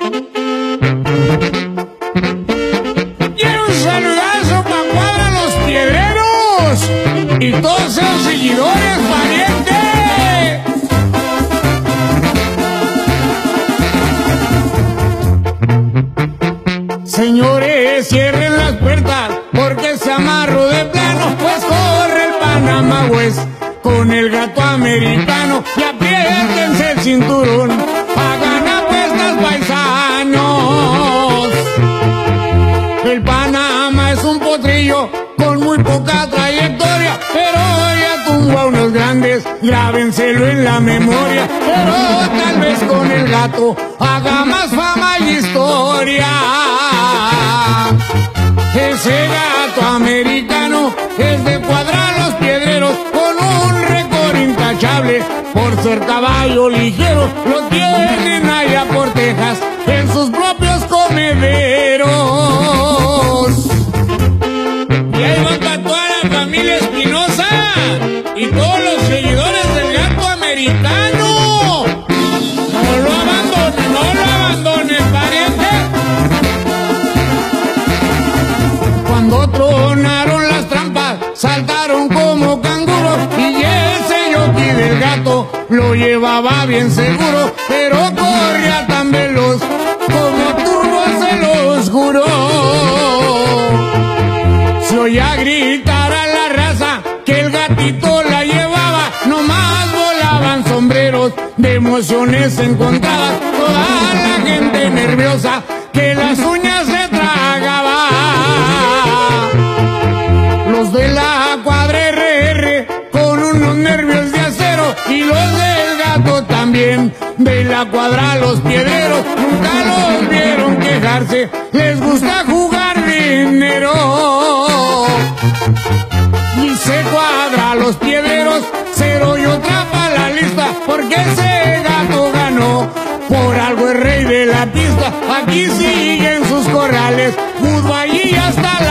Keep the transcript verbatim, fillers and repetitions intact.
Quiero un saludazo pa' Cuadra Los Piedreros y todos esos seguidores, parientes. Señores, cierren las puertas porque se amarró de plano, pues corre el Panamá West con el gato americano y apriétense el cinturón, hagan apuestas paisanos. El Panamá es un potrillo con muy poca trayectoria, pero ya tuvo a unos grandes, grábenselo en la memoria, pero tal vez con el gato haga más fama y historia. Ese gato americano es de Cuadra Los Piedreros con un récord intachable por ser caballo ligero. Lo tienen allá por Texas en sus propios comederos. Y ahí va para toda la familia Espinosa y todos los seguidores del gato americano. No lo abandonen, no lo abandonen, pariente. Cuando tronaron las trampas, saltaron como canguros y ese jockey del gato lo llevaba bien seguro, pero corría tan veloz como turbo, se los juró. Se oía gritar a la raza que el gatito la llevaba, nomás volaban sombreros de emociones encontradas, toda la gente nerviosa que las uñas se tragaba. Los de la Cuadra R R con unos nervios de acero y los del gato también, de la Cuadra Los Piedreros, nunca los vieron quejarse, les gusta jugar dinero. Y se Cuadra Los Piedreros, cero y otra pa' la lista, porque ese gato ganó, por algo es rey de la pista. Aquí siguen sus corrales, fútbol y hasta